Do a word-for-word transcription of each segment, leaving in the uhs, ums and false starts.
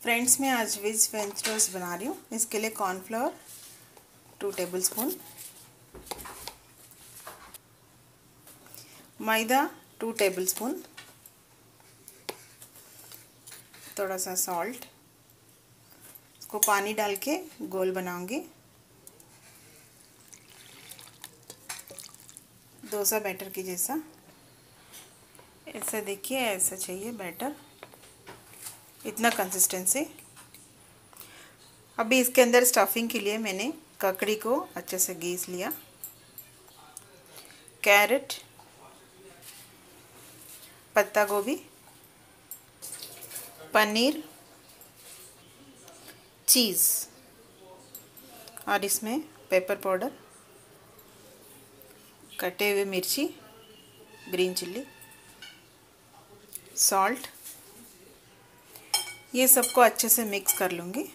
Friends, मैं आज veg French toast बना रही हूँ। इसके लिए कॉर्नफ्लोर टू टेबलस्पून, मैदा टू टेबलस्पून, थोड़ा सा सॉल्ट, इसको पानी डाल के गोल बनाऊंगी। डोसा बैटर की जैसा, ऐसा देखिए, ऐसा चाहिए बैटर, इतना कंसिस्टेंसी। अभी इसके अंदर स्टफिंग के लिए मैंने ककड़ी को अच्छे से घिस लिया, कैरेट, पत्ता गोभी, पनीर, चीज़ और इसमें पेपर पाउडर, कटे हुए मिर्ची, ग्रीन चिल्ली, सॉल्ट, ये सबको अच्छे से मिक्स कर लूँगी।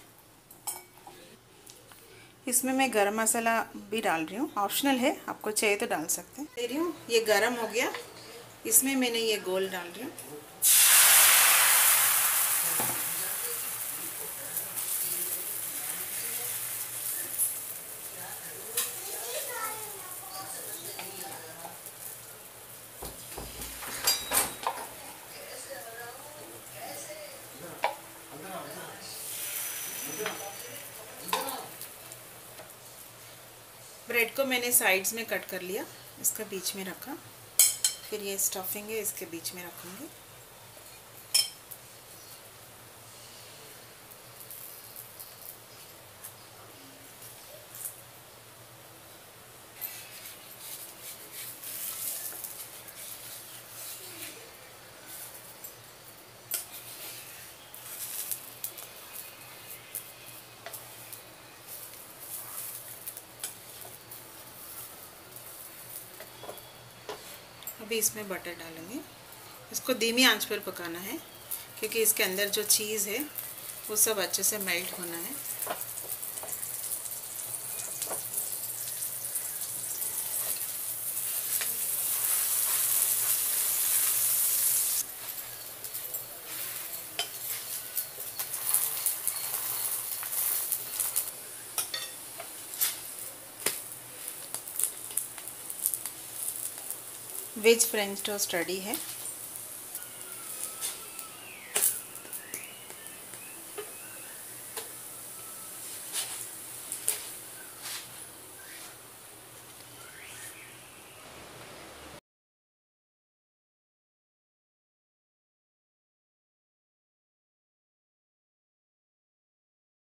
इसमें मैं गरम मसाला भी डाल रही हूँ, ऑप्शनल है, आपको चाहिए तो डाल सकते हैं। दे रही हूँ, ये गरम हो गया, इसमें मैंने ये गोल डाल रही हूँ। ब्रेड को मैंने साइड्स में कट कर लिया, इसका बीच में रखा, फिर ये स्टफिंग है इसके बीच में रखूँगी। अभी इसमें बटर डालेंगे, इसको धीमी आंच पर पकाना है क्योंकि इसके अंदर जो चीज़ है वो सब अच्छे से मेल्ट होना है। वेज फ्रेंच टोस्ट रेडी है।